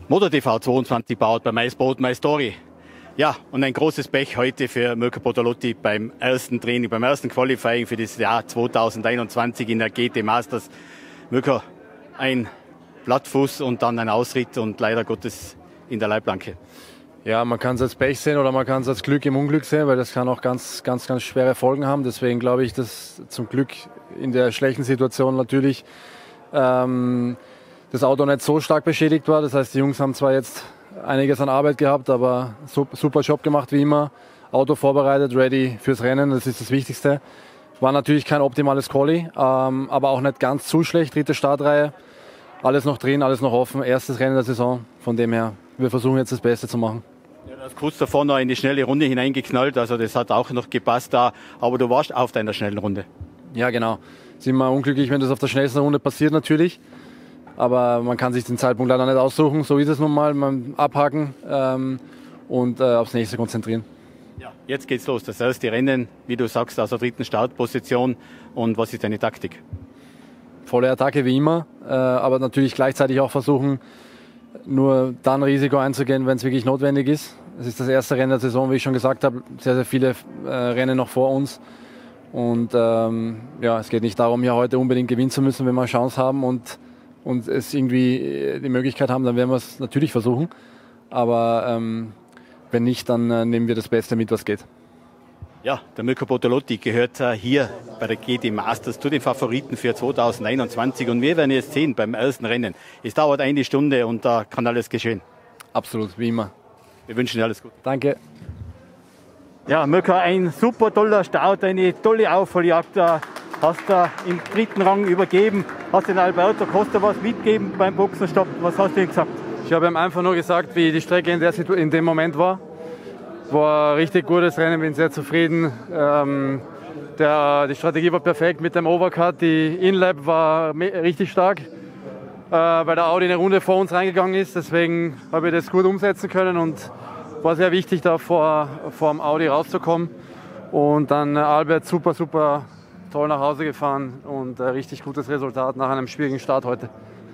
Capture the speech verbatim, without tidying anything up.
MotoTV zweiundzwanzig baut bei My Sport, My Story. Ja, und ein großes Pech heute für Mirko Bortolotti beim ersten Training, beim ersten Qualifying für das Jahr zweitausendeinundzwanzig in der G T Masters. Mirko, ein Plattfuß und dann ein Ausritt und leider Gottes in der Leitplanke. Ja, man kann es als Pech sehen oder man kann es als Glück im Unglück sehen, weil das kann auch ganz, ganz, ganz schwere Folgen haben. Deswegen glaube ich, dass zum Glück in der schlechten Situation natürlich ähm, das Auto nicht so stark beschädigt war. Das heißt, die Jungs haben zwar jetzt einiges an Arbeit gehabt, aber super Job gemacht wie immer. Auto vorbereitet, ready fürs Rennen, das ist das Wichtigste. War natürlich kein optimales Quali, ähm, aber auch nicht ganz zu schlecht. Dritte Startreihe, alles noch drin, alles noch offen. Erstes Rennen der Saison, von dem her, wir versuchen jetzt das Beste zu machen. Ja, du hast kurz davor noch in die schnelle Runde hineingeknallt, also das hat auch noch gepasst da, aber du warst auf deiner schnellen Runde. Ja, genau. Ist immer unglücklich, wenn das auf der schnellsten Runde passiert natürlich. Aber man kann sich den Zeitpunkt leider nicht aussuchen. So ist es nun mal. Man abhaken ähm, und äh, aufs nächste konzentrieren. Ja, jetzt geht's los. Das erste Rennen, wie du sagst, aus der dritten Startposition. Und was ist deine Taktik? Volle Attacke wie immer, äh, aber natürlich gleichzeitig auch versuchen, nur dann Risiko einzugehen, wenn es wirklich notwendig ist. Es ist das erste Rennen der Saison, wie ich schon gesagt habe. Sehr, sehr viele äh, Rennen noch vor uns. Und ähm, ja, es geht nicht darum, hier heute unbedingt gewinnen zu müssen, wenn wir eine Chance haben und und es irgendwie die Möglichkeit haben, dann werden wir es natürlich versuchen. Aber ähm, wenn nicht, dann äh, nehmen wir das Beste mit, was geht. Ja, der Mirko Bortolotti gehört äh, hier bei der G T Masters zu den Favoriten für zweitausendeinundzwanzig. Und wir werden jetzt sehen beim ersten Rennen. Es dauert eine Stunde und da kann alles geschehen. Absolut, wie immer. Wir wünschen dir alles Gute. Danke. Ja, Mirko, ein super toller Start, eine tolle Aufholjagd. Hast du im dritten Rang übergeben, hast den Alberto Costa was mitgegeben beim Boxenstopp. Was hast du ihm gesagt? Ich habe ihm einfach nur gesagt, wie die Strecke in, der Situ- in dem Moment war. War ein richtig gutes Rennen, bin sehr zufrieden. Ähm, der, die Strategie war perfekt mit dem Overcut, die Inlap war richtig stark, äh, weil der Audi eine Runde vor uns reingegangen ist. Deswegen habe ich das gut umsetzen können und war sehr wichtig, da vor, vor dem Audi rauszukommen. Und dann äh, Albert super, super toll nach Hause gefahren und ein richtig gutes Resultat nach einem schwierigen Start heute.